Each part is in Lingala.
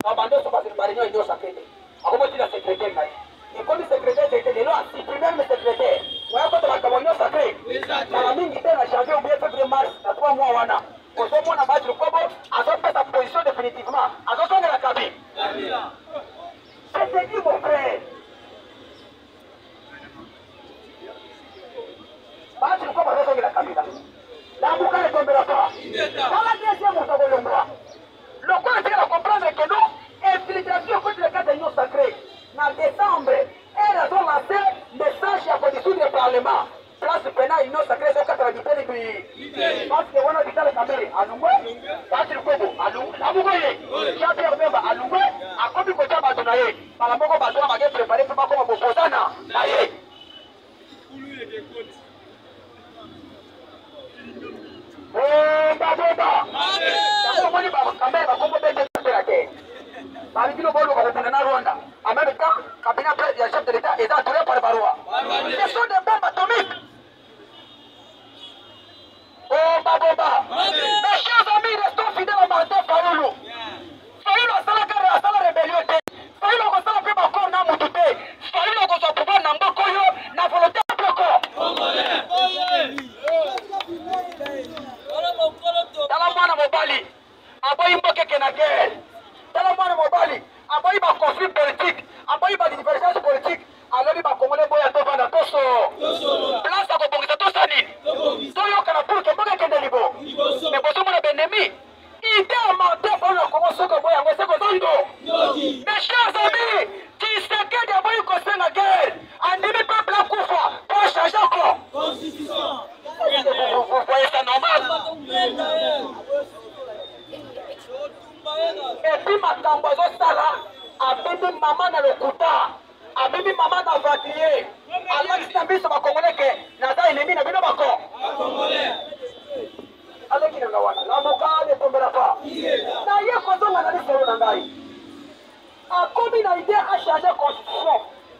Abandon se passe par réunion sacrée. Comment tu la secrétaire là? Et comme le secrétaire c'était les lois, si tu même le secrétaire, voilà quand tu vas réunion sacrée. La mine qui a changé au bien février mars, à 3 mois wana. Au moins on a battu le combo, à son fait sa position définitivement. À son de la cabine. C'est dit mon frère. Battu le combo à son de la cabine. La boucle ne tombera pas. Dans la deuxième, on s'en va le mois. Le corps est à comprendre que nous, infiltration contre le cas de l'union sacrée. En décembre, elles ont lancé message à condition du Parlement. Place pénale, l'union sacrée, c'est 90 pays. Parce que on a dit dans le caméra, à Lungwe, Patrick Kobo, à Lungwe, à Lungwe, Jean-Pierre Bemba, à Lungwe, à Kobi Kocha Badonaye, par la Mogo Badoua, ma gueule préparée pour ma comme Bokotana, Naye. Oh, Baboba! D'abord, on dit, caméra, va combattre la terre. Par exemple, on va reprendre Rwanda. En même temps, le cabinet du chef de l'État est entouré par Baroua. Ce sont des bombes atomiques. Oh, Baboba! Mes chers amis, restons fidèles à Martin Fayoulou. Fayoulou a la rébellion. Fayoulou a la paix encore dans mon touté. Fayoulou a le pouvoir dans mon coyo, dans la volonté de bloquer. Dans la moine mobali, aboyi mboke kenagel. Dans la moine mobali, aboyi ba conflit politique, aboyi ba divergence politique. Alors il va congolais boya toba na toso. Place à kobongisa tosani. Toyo kana pour que mboke kende libo. Mais boso mona benemi. Idée à mentir pour le Congo soko boya ngose ko zondo. Mes chers amis, qui se quede aboyi kosenga la guerre. Andimi peuple à kufa pour changer encore. Constitution. Vous voyez ça normal? Et puis ma tambozo sala, abimi maman dans le kouta, abimi maman dans le voiturier. Alors que c'est un biso congolais que nada ennemi na bino bako. Alors qu'il n'a pas, la moka ne tombera pas. Na ye kozo na nani solo na ngai. A komi na idée à changer constitution.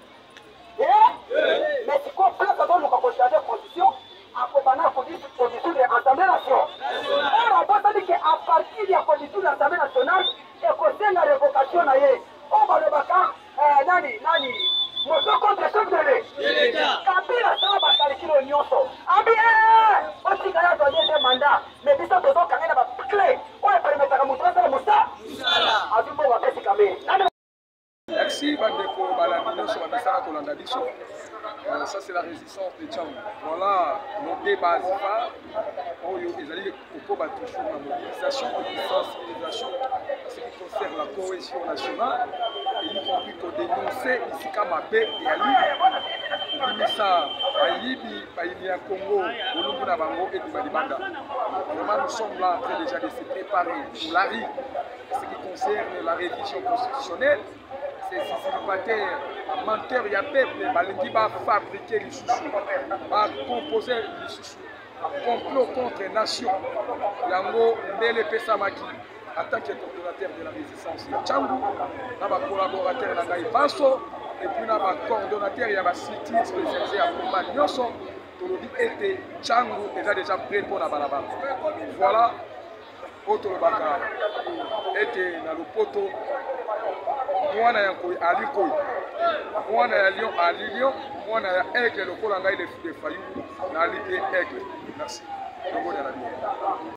Mais si qu'on place à donc on changer constitution. À la condition de l'Assemblée nationale. On va dire qu'à partir de la condition de l'Assemblée nationale, et qu'on la révocation, on va le battre, nani, moto contre le chef de l'État. Kabila, ça va calculer l'union. Ah bien, on s'y gagne dans le mandat, mais puis ça, besoin quand même de clé. On va permettre à montrer ça, le moussa. Ah, du coup, on va faire ce camé. Merci, Bandeko, Baladino, sur la Messara Kolandadiso. Ça, c'est la résistance de Tchang. Voilà nos débats. Ils allaient au combat toujours la mobilisation et la sensibilisation en ce qui concerne la cohésion nationale, et y compris qu'on dénonçait ici Kamabé et Ali. Bimisa, Bayibi, Bayibi Congo, Olumuna Bango et Dubalibanda. Vraiment, nous sommes là en train déjà de se préparer pour l'ARI, ce qui concerne la révision constitutionnelle. Ces usurpateurs, menteurs, il y a peuple, qui va fabriquer les sous-sous, va composer les sous-sous, complot contre nation. Yango, Mbele Pesamaki, en tant que coordonnateur de la résistance, il y a Tchangou, il y a collaborateur de la Basso, et puis il y a coordonnateur, il y a City spécialisé à Combat Nyoso, pour nous dire que Tchangou est déjà prêt pour la balabala. Voilà, Poto Baka était dans le poteau. Mwana ya koi alikoi, mwana ya lion alilion, mwana ya aigle le kola ngai le fayou na alite aigle. Merci.